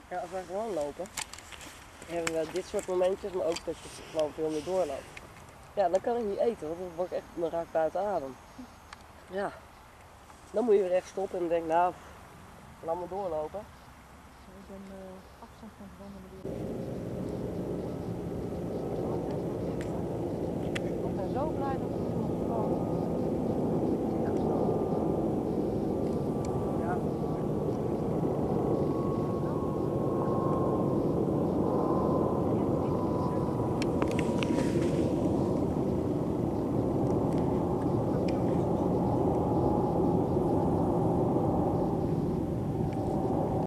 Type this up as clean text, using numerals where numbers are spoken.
Ja, als wij gewoon lopen, hebben we dit soort momentjes, maar ook dat je gewoon veel meer doorloopt. Ja, dan kan ik niet eten, want dan word ik echt, dan raak ik buiten adem. Ja, dan moet je weer echt stoppen en denk, nou, laat me doorlopen. Ik ben afstand van het wandelen weer.